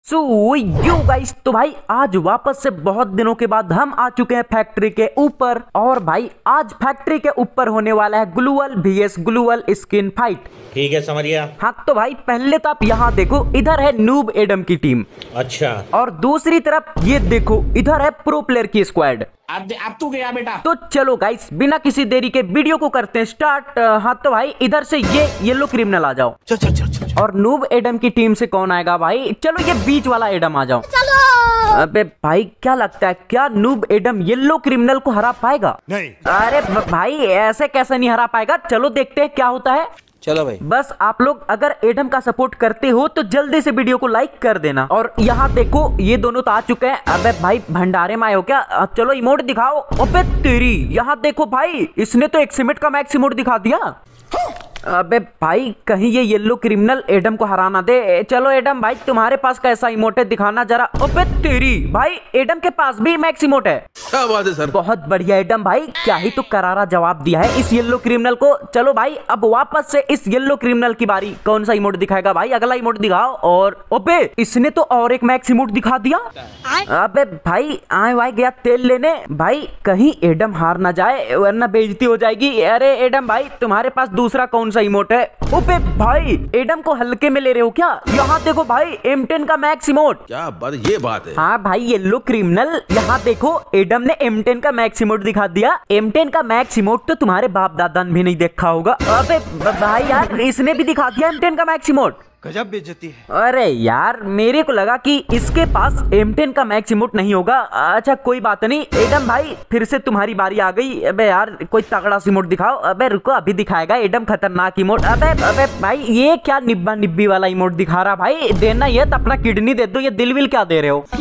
सो yo guys, तो भाई आज वापस से बहुत दिनों के बाद हम आ चुके हैं फैक्ट्री के ऊपर। और भाई आज फैक्ट्री के ऊपर होने वाला है gloo wall VS gloo wall skin fight. ठीक है, समझ गया। हाँ तो भाई पहले तो आप यहाँ देखो, इधर है नूब एडम की टीम। अच्छा। और दूसरी तरफ ये देखो, इधर है प्रो प्लेयर की स्क्वाड। अब तू गया बेटा। तो चलो गाइस, बिना किसी देरी के वीडियो को करते हैं स्टार्ट। हाँ तो भाई इधर से ये येलो क्रिमिनल आ जाओ। चल चल चल चल। और नूब एडम की टीम से कौन आएगा भाई? चलो ये बीच वाला एडम आ जाओ। चलो। अबे भाई क्या लगता है, क्या नूब एडम येलो क्रिमिनल को हरा पाएगा? नहीं। अरे भाई ऐसे कैसे नहीं हरा पाएगा? चलो देखते हैं क्या होता है। चलो भाई, बस आप लोग अगर एडम का सपोर्ट करते हो तो जल्दी से वीडियो को लाइक कर देना। और यहाँ देखो ये दोनों तो आ चुके हैं। अबे भाई भंडारे में आए हो क्या? चलो इमोट दिखाओ। अबे तेरी, यहाँ देखो भाई, इसने तो एक्सीमेट का मैक्स इमोट दिखा दिया। अबे भाई कहीं ये येलो क्रिमिनल एडम को हराना दे। चलो एडम भाई तुम्हारे पास कैसा इमोट है दिखाना जरा। अबे तेरी, भाई एडम के पास भी मैक्स इमोट है। क्या बात है सर। बहुत बढ़िया एडम भाई, क्या ही तो करारा जवाब दिया है इस येलो क्रिमिनल को। चलो भाई अब वापस से इस येलो क्रिमिनल की बारी। कौन सा इमोट दिखाएगा भाई? अगला इमोट दिखाओ। और अबे इसने तो और एक मैक्स इमोट दिखा दिया। अबे भाई आए वाई गया तेल लेने। भाई कहीं एडम हार ना जाए वरना बेइज्जती हो जाएगी। अरे एडम भाई तुम्हारे पास दूसरा कौन सा इमोट है? ओपे भाई एडम को हल्के में ले रहे हो क्या? यहाँ देखो भाई M10 का मैक्स इमोट। क्या बात, ये बात है। हाँ भाई येलो क्रिमिनल, यहाँ देखो एडम ने M10 का मैक्स इमोट दिखा दिया। M10 का मैक्स इमोट तो तुम्हारे बाप दादा ने भी नहीं देखा होगा। अबे भाई यार इसने भी दिखा दिया M10 का मैक्स इमोट। गजब बेइज्जती है। अरे यार मेरे को लगा कि इसके पास M10 का मैक्स इमोट नहीं होगा। अच्छा कोई बात नहीं एडम भाई, फिर से तुम्हारी बारी आ गई। अबे यार कोई तगड़ा सी इमोट दिखाओ। अबे रुको अभी दिखाएगा एडम खतरनाक इमोट। अबे भाई ये क्या निब्बा निब्बी वाला इमोट दिखा रहा भाई? देना ये तो अपना किडनी दे दो, ये दिल विल क्या दे रहे हो?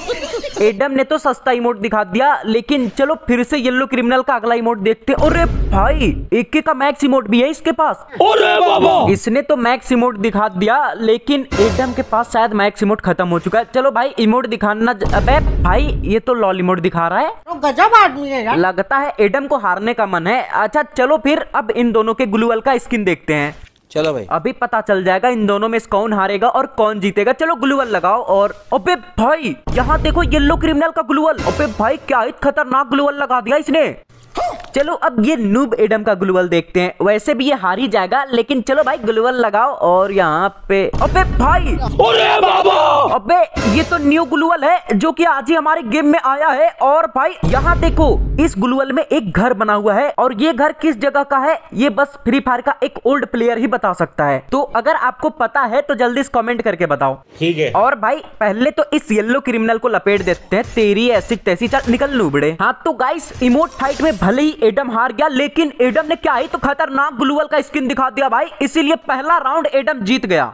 एडम ने तो सस्ता इमोट दिखा दिया। लेकिन चलो फिर से येलो क्रिमिनल का अगला इमोट देखते। अरे भाई AK का मैक्स इमोट भी है इसके पास। अरे बाबा, इसने तो मैक्स इमोट दिखा दिया, लेकिन एडम के पास शायद मैक्स इमोट खत्म हो चुका है। चलो भाई इमोट दिखाना। अबे भाई ये तो लॉल इमोट दिखा रहा है। तो गजब आदमी है यार। लगता है एडम को हारने का मन है। अच्छा चलो फिर अब इन दोनों के ग्लूअल का स्किन देखते हैं। चलो भाई, अभी पता चल जाएगा इन दोनों में से कौन हारेगा और कौन जीतेगा। चलो ग्लूअल लगाओ। और अबे भाई यहाँ देखो येलो क्रिमिनल का ग्लूअल। अबे भाई क्या ही खतरनाक ग्लूअल लगा दिया इसने। चलो अब ये नूब एडम का ग्लूअल देखते हैं। वैसे भी ये हार ही जाएगा, लेकिन चलो भाई ग्लूअल लगाओ। और यहाँ पे अबे भाई, अरे बाबा, अबे ये तो न्यू ग्लूअल है जो कि आज ही हमारे गेम में आया है। और भाई यहाँ देखो इस ग्लूअल में एक घर बना हुआ है। और ये घर किस जगह का है ये बस फ्री फायर का एक ओल्ड प्लेयर ही बता सकता है। तो अगर आपको पता है तो जल्दी से कमेंट करके बताओ। ठीक है। और भाई पहले तो इस येलो क्रिमिनल को लपेट देते हैं। तेरी ऐसी तैसी, चल निकल नूबड़े। हाँ तो गाइस इमोट फाइट में भले ही एडम हार गया, लेकिन एडम ने क्या ही तो खतरनाक ग्लूअल का स्किन दिखा दिया भाई, इसीलिए पहला राउंड एडम जीत गया।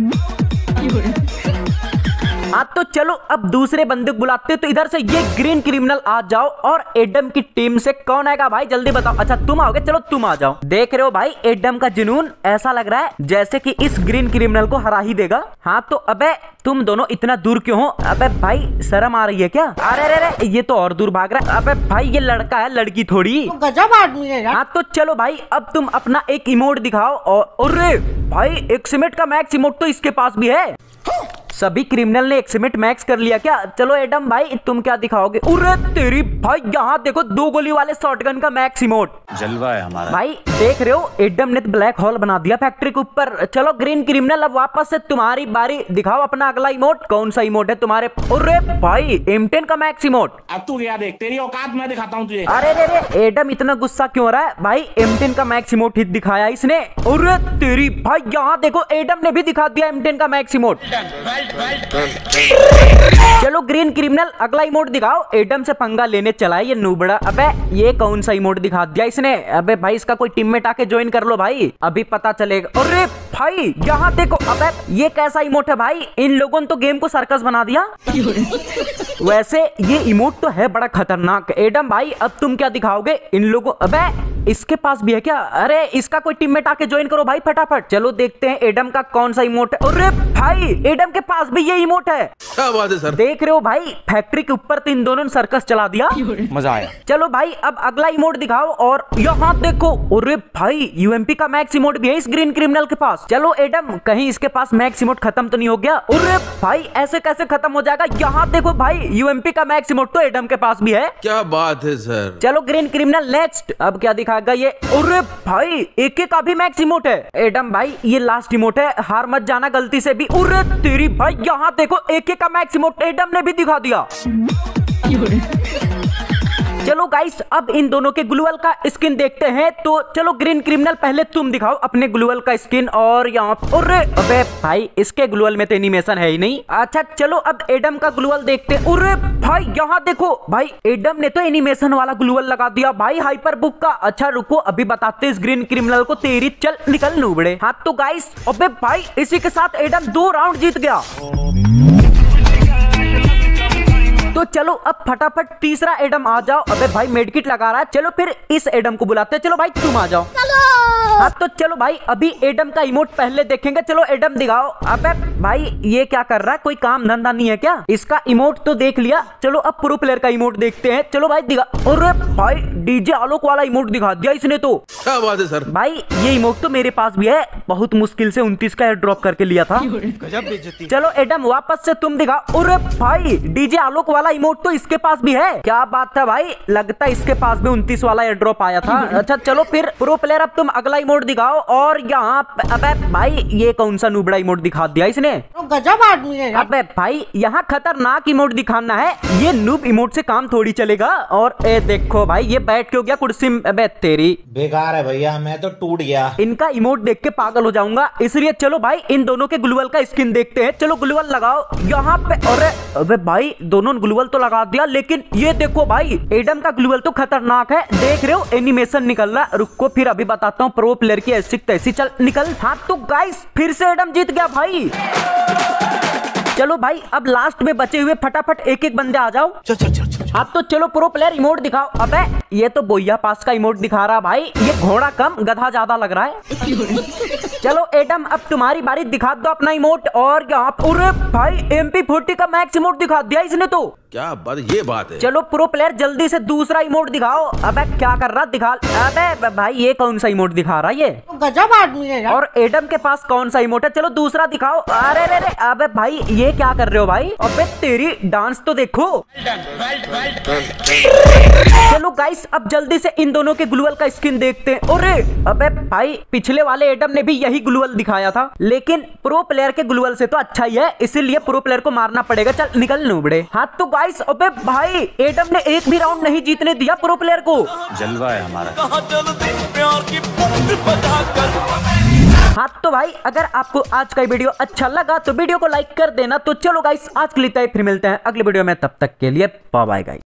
हाँ तो चलो अब दूसरे बंदे को बुलाते। तो इधर से ये ग्रीन क्रिमिनल आ जाओ। और एडम की टीम से कौन आएगा भाई जल्दी बताओ। अच्छा तुम आओगे, चलो तुम आ जाओ। देख रहे हो भाई एडम का जुनून, ऐसा लग रहा है जैसे कि इस ग्रीन क्रिमिनल को हरा ही देगा। हाँ तो अबे तुम दोनों इतना दूर क्यों हो? अबे भाई शर्म आ रही है क्या? अरे अरे ये तो और दूर भाग रहा है। अबे भाई ये लड़का है लड़की थोड़ी। तो गजब आदमी है यार। हाँ तो चलो भाई अब तुम अपना एक इमोट दिखाओ। और अरे भाई एक्सीमेट का मैक्स इमोट तो इसके पास भी है। सभी क्रिमिनल ने एक्सीमेट मैक्स कर लिया क्या? चलो एडम भाई तुम क्या दिखाओगे? अरे तेरी भाई यहाँ देखो 2 गोली वाले शॉटगन का मैक्स इमोट। जलवा है हमारा भाई देख रहे हो एडम ने ब्लैक होल बना दिया फैक्ट्री के ऊपर। चलो ग्रीन क्रिमिनल अब वापस से तुम्हारी बारी। दिखाओ अपना अगला इमोट। कौन सा इमोट है तुम्हारे? अरे भाई M10 का मैक्स इमोट। अब तू गया, देख तेरी औकात मैं दिखाता हूँ तुझे। अरे अरे एडम इतना गुस्सा क्यों हो रहा है भाई? M10 का मैक्स इमोट ही दिखाया इसने। अरे तेरी भाई यहाँ देखो एडम ने भी दिखा दिया M10 का मैक्स इमोट। चलो ग्रीन क्रिमिनल अगला इमोट दिखाओ। एडम से पंगा लेने चला है ये नूबड़ा। अबे ये कौन सा इमोट दिखा दिया इसने? अबे भाई इसका कोई टीममेट आके ज्वाइन कर लो भाई, अभी पता चलेगा। अरे भाई यहाँ देखो, अबे ये कैसा इमोट है भाई? इन लोगों ने तो गेम को सर्कस बना दिया। वैसे ये इमोट तो है बड़ा खतरनाक। एडम भाई अब तुम क्या दिखाओगे इन लोगों? अबे इसके पास भी है क्या? अरे इसका कोई टीममेट आके ज्वाइन करो भाई फटाफट। चलो देखते हैं एडम का कौन सा इमोट है। अरे भाई एडम के पास भी ये इमोट है। क्या बात है सर। देख रहे हो भाई, फैक्ट्री के ऊपर तो इन दोनों ने सर्कस चला दिया। मजा आया। चलो भाई अब अगला इमोट दिखाओ। और यहाँ देखो, अरे भाई यूएमपी का मैक्स इमोट भी है इस ग्रीन क्रिमिनल के पास। चलो एडम, कहीं इसके पास मैक्स इमोट खत्म तो नहीं हो गया? अरे भाई ऐसे कैसे खत्म हो जाएगा? यहाँ देखो भाई, यूएमपी का मैक्स इमोट तो एडम के पास भी है। क्या बात है सर। चलो ग्रीन क्रिमिनल नेक्स्ट, अब क्या दिखाएगा ये? अरे भाई AK का भी मैक्स इमोट है। एडम भाई ये लास्ट इमोट है, हार मत जाना गलती से भी। अरे तेरी भाई, यहाँ देखो AK का मैक्स इमोट एडम ने भी दिखा दिया। चलो गाइस अब इन दोनों के ग्लूवल का स्किन देखते हैं। तो चलो ग्रीन क्रिमिनल पहले तुम दिखाओ अपने ग्लूवल का स्किन। और यहाँ अरे अबे भाई इसके ग्लूवल में तो एनिमेशन है ही नहीं। अच्छा चलो अब एडम का ग्लूवल देखते हैं। अरे भाई यहाँ देखो भाई, एडम ने तो एनिमेशन वाला ग्लूवल लगा दिया भाई हाइपर बुक का। अच्छा रुको अभी बताते इस ग्रीन क्रिमिनल को। तेरी चल निकल नूबड़े। हाँ तो गाइस अबे भाई इसी के साथ एडम 2 राउंड जीत गया। तो चलो अब फटाफट तीसरा एडम आ जाओ। अबे भाई मेडकिट लगा रहा है। चलो फिर इस एडम को बुलाते हैं। चलो भाई तुम आ जाओ। हाँ तो चलो भाई अभी एडम का इमोट पहले देखेंगे। चलो एडम दिखाओ। अबे भाई ये क्या कर रहा है? कोई काम धंधा नहीं है क्या? इसका इमोट तो देख लिया। चलो अब प्रो प्लेयर का इमोट देखते हैं। चलो भाई दिखा। अरे भाई डीजे आलोक वाला इमोट दिखा दिया इसने तो। क्या बात है सर। भाई ये इमोट तो मेरे पास भी है, बहुत मुश्किल से 29 का ड्रॉप करके लिया था। गजब बेइज्जती। चलो एडम वापस से तुम दिखाओ। अरे भाई डीजे आलोक वाला इमोट तो इसके पास भी है। क्या बात है भाई, लगता है इसके पास भी 29 वाला एयर ड्रॉप आया था। अच्छा चलो फिर प्रो प्लेयर अब तुम अगला इमोट दिखाओ। और यहाँ अबे भाई ये कौन सा नूबड़ा इमोट दिखा दिया इसने? तो गजब आदमी है यार। अबे भाई यहाँ खतरनाक इमोट दिखाना है, ये नूब इमोट से काम थोड़ी चलेगा। और ए देखो भाई ये बैठ के हो गया कुर्सी में। अबे तेरी बेकार है भैया, मैं तो टूट गया। इनका इमोट देख के पागल हो जाऊंगा, इसलिए चलो भाई इन दोनों के ग्लूवल का स्किन देखते हैं। चलो ग्लूवल लगाओ यहाँ पे। अरे अबे भाई दोनों ग्लूवल तो लगा दिया, लेकिन ये देखो भाई एडम का ग्लूवल तो खतरनाक है। देख रहे हो एनिमेशन निकल रहा। रुको फिर अभी बताता हूँ प्रो प्लेयर की ऐसी तैसी। चल निकल। हाँ तो गाइस फिर से एडम जीत गया भाई। चलो भाई अब लास्ट में बचे हुए फटाफट एक एक बंदे आ जाओ। अब तो चलो प्रो प्लेयर इमोट दिखाओ। अबे ये तो बोया पास का इमोट दिखा रहा भाई, ये घोड़ा कम गधा ज्यादा लग रहा है। चलो एडम अब तुम्हारी बारी, दिखा दो अपना इमोट। और यहाँ अरे भाई MP40 का मैक्स इमोट दिखा दिया इसने तो। क्या बात, ये बात है। चलो प्रो प्लेयर जल्दी से दूसरा इमोट दिखाओ। अबे क्या कर रहा दिखा। अबे भाई ये कौन सा इमोट दिखा रहा है ये? तो गजब आदमी है यार। और एडम के पास कौन सा इमोट है? चलो दूसरा दिखाओ। अरे रे रे अबे भाई ये क्या कर रहे हो भाई? अबे तेरी डांस तो देखो। चलो गाइस अब जल्दी से इन दोनों के ग्लूवल का स्किन देखते हैं। अरे अबे भाई पिछले वाले एडम ने भी यही ग्लूवल दिखाया था, लेकिन प्रो प्लेयर के ग्लूवल से तो अच्छा ही है, इसीलिए प्रो प्लेयर को मारना पड़ेगा। चल निकल नूबड़े। हाँ तो गाइस अबे भाई एडम ने एक भी राउंड नहीं जीतने दिया प्रो प्लेयर को। जलवा है हमारा। हाँ तो भाई अगर आपको आज का वीडियो अच्छा लगा तो वीडियो को लाइक कर देना। तो चलो गाइस आज के लिए फिर मिलते हैं अगले वीडियो में, तब तक के लिए बाय बाय गाइस।